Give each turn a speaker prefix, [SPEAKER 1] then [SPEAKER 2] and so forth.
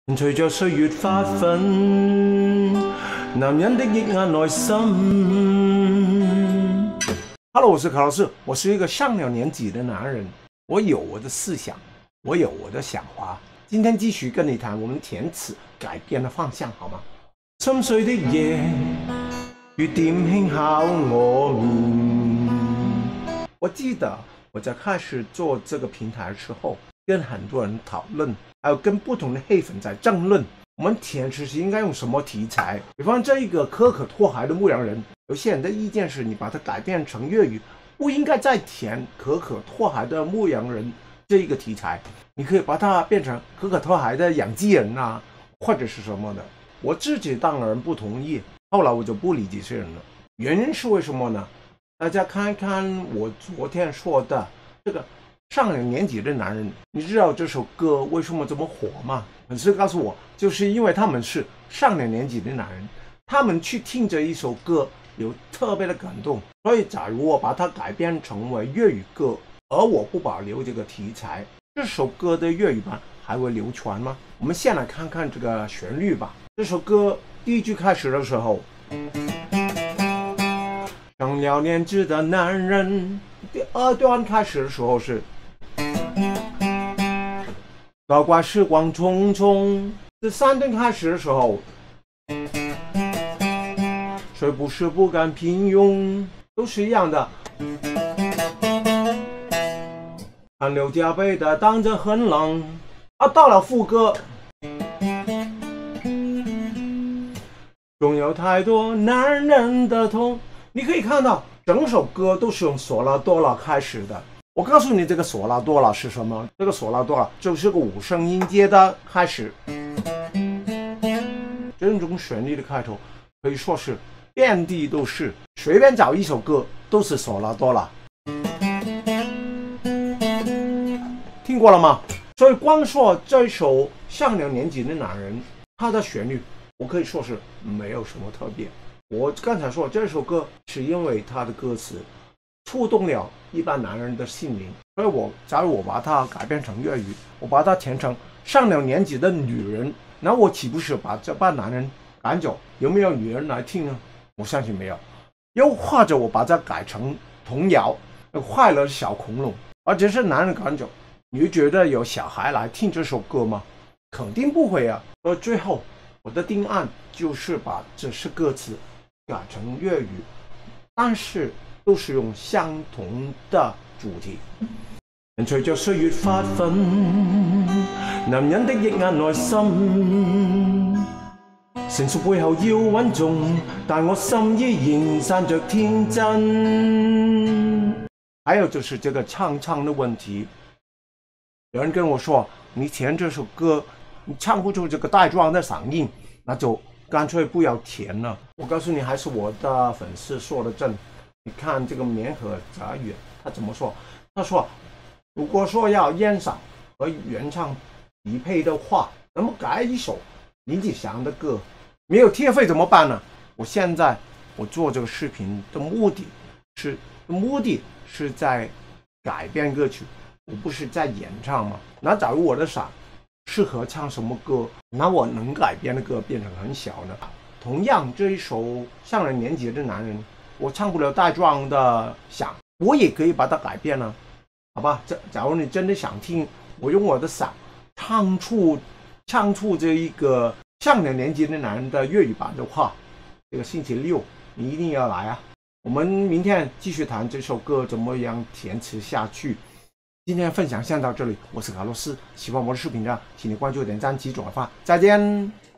[SPEAKER 1] 隨着歲月發奮，男人的抑壓內心。Hello， 我是卡老師，我是一個上了年紀的男人，我有我的思想，我有我的想法。今天繼續跟你談我們填詞改變的方向，好嗎？深邃的夜，雨點輕敲我面。我記得我在開始做這個平台的時候，跟很多人討論，還有跟不同的黑粉在爭論，我們填詞是應該用什麼題材？比方這一個可可托海的牧羊人，有些人的意見是你把它改變成粵語，不應該再填可可托海的牧羊人這一個題材，你可以把它變成可可托海的養雞人啊，或者是什麼的。我自己當然不同意，後來我就不理這些人了。原因是為什麼呢？大家看一看我昨天說的這個上了年紀的男人，你知道這首歌為什麼這麼火嗎？粉絲告訴我，就是因為他們是上了年紀的男人，他們去聽這一首歌有特別的感動，所以假如我把它改編成為粵語歌，而我不保留這個題材，這首歌的粵語版還會流傳嗎？我們先來看看這個旋律吧。這首歌第一句開始的時候，上了年紀的男人，第二段開始的時候是倒怪時光匆匆，第三段開始的時候，誰不是不甘平庸，都是一樣的。汗流浹背的當着很冷，到了副歌，總有太多男人的痛。你可以看到整首歌都是用索拉多拉開始的。我告訴你這個索拉多拉是什麼，這個索拉多拉就是個五聲音階的開始，這種旋律的開頭可以說是遍地都是，隨便找一首歌都是索拉多拉。聽過了嗎？所以光說這首上了年紀的男人，他的旋律我可以說是沒有什麼特別。我剛才說這首歌是因為他的歌詞觸動了一般男人的心靈，所以假如我把它改編成粵語，我把它填成上了年紀的女人，那我豈不是把這幫男人趕走？有沒有女人來聽呢？我相信沒有。又或者我把它改成童謠，快樂的小恐龍，而且是男人趕走，你會覺得有小孩來聽這首歌嗎？肯定不會啊。所以最後我的定案就是把這些歌詞改成粵語，但是都是用相同的主題。隨着歲月發奮，男人的抑壓內心，成熟背後要穩重，但我心依然散着天真。還有就是這個唱的問題，有人跟我說你填這首歌你唱不出這個帶狀的嗓音，那就乾脆不要填了。我告訴你，還是我的粉絲說的正。你看這個棉河雜語他怎麼說？他說如果說要煙嗓和原唱匹配的話，那麼改一首林子祥的歌，沒有貼費怎麼辦呢？我現在我做這個視頻的目的是在改編歌曲，我不是在演唱嘛。那假如我的嗓適合唱什麼歌，那我能改編的歌變成很小呢？同樣這一首上了年紀的男人，我唱不了帶狀的嗓，我也可以把它改編了，好吧？假如你真的想聽我用我的嗓唱出這一個上了年紀的男人的粵語版的話，這個星期六你一定要來啊！我們明天繼續談這首歌怎麼樣填詞下去。今天分享先到這裡，我是卡洛斯，喜歡我的視頻的請你關注、點讚及轉發，再見。